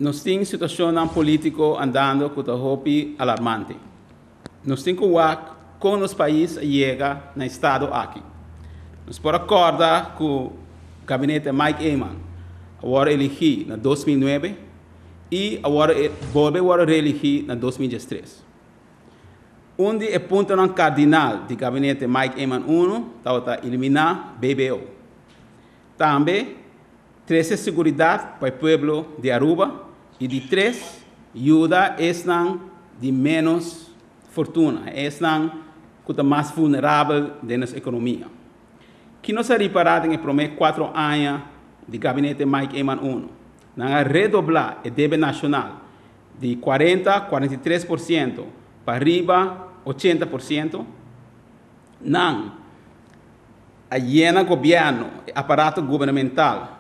nós temos situação política andando que é alarmante. Nós temos que com os países chega no estado aqui. Nós podemos acordar que o gabinete Mike Eyman agora elegido em 2009 e agora voltou a reelegir em 2013. Onde é ponto cardinal do gabinete Mike Eyman 1 está eliminar BBO. Também, 13 segurança para o povo de Aruba e de 3 ajuda de menos fortuna, que é mais vulnerável da nossa economia. Que não se reparado em prometo 4 anos do gabinete Mike Eyman 1, não redoblar o débito nacional de 43% para arriba 80%, não a llena governo, aparato governamental,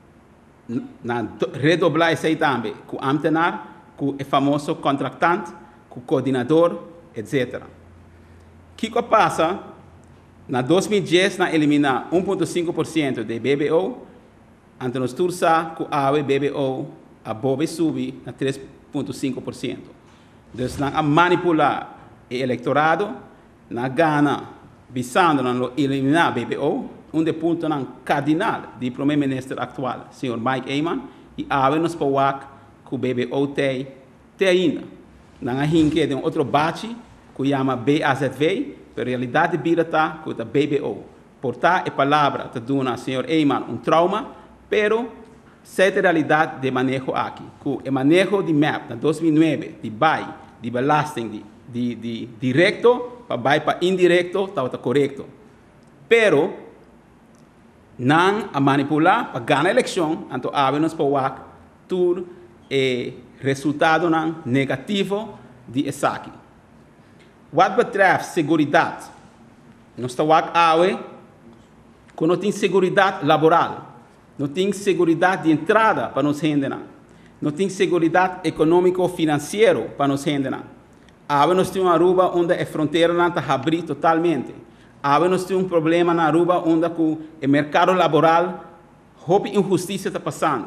na redoblar isso aí também, com o amtenar, com o famoso contratante, com o coordenador, etc. O que passa? Na 2010, na eliminar 1,5% de BBO, ante nós tursa com a BBO, a BOB subir a 3,5%. Então, a manipular o eleitorado, na gana, visando na eliminar BBO, ponto cardinal do primeiro-ministro atual, Sr. Mike Eyman, e nos para que o BBO tem ainda. Na hinque de outro bate, que chama BAZV, a realidade de está com a BBO. Portar a palavra te dá ao Sr. Eyman trauma, pero certa realidade de manejo aqui. Que o manejo de MAP, em 2009, de BAI, de belasting, de direto, para indireto, está correto. Pero, não a manipular para ganhar a eleição, então havemos para o resultado negativo de SAC. What betreft seguridade, nós estamos aqui que não tem seguridade laboral, não tem seguridade de entrada para nos render, não tem seguridade econômico-financeira para nos render. Nós temos uma Aruba onde a fronteira não está aberta totalmente. Nós temos problema na Aruba onde o mercado laboral, a injustiça está passando.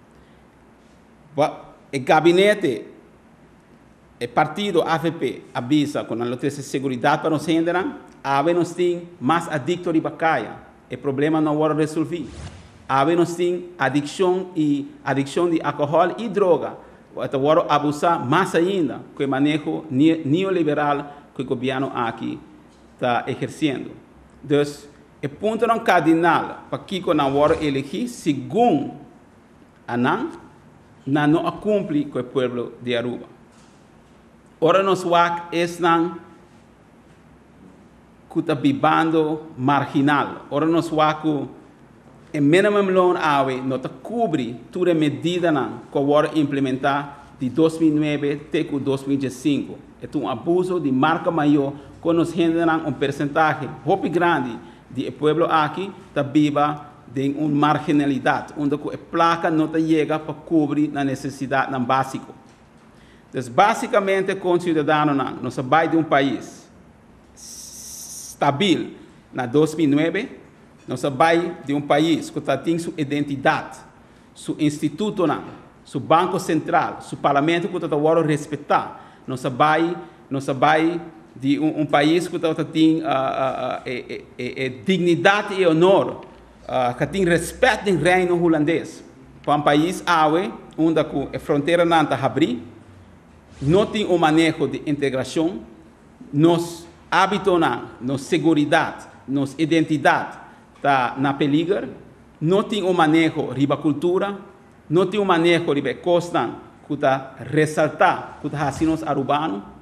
O gabinete, o partido AFP avisa com a notícia de segurança para nos render, nós temos mais adictos de bacaia. O problema não vai resolver. Nós temos adicção de álcool e droga. Agora abusar mais ainda com o manejo neoliberal que o governo aqui está exercendo. Então, o ponto cardinal para que não vai elegir, segundo a não cumpre com o povo de Aruba. Ora, nós vamos que está vivendo marginal. Ora, nós vamos o minimum loan hour não cobre toda a medida que vai implementar de 2009 até 2015. É abuso de marca maior que nos rende percentagem muito grande do povo aqui está viva de uma marginalidade, onde a placa não chega para cobrir a necessidade básica. Então, basicamente, com o cidadão, nós vai de país estável na 2009, nós vai de país que tem sua identidade, seu instituto, seu banco central, seu parlamento que está respeitar. Nós vai de país que tem dignidade e honor, que tem respeito no reino holandês. Para país onde a fronteira não está aberta, não tem manejo de integração, nos hábitos, nos segurança, nos identidade, está na peligro, não tem manejo de cultura, não tem manejo de costa que está ressaltar que está assim nos arubanos,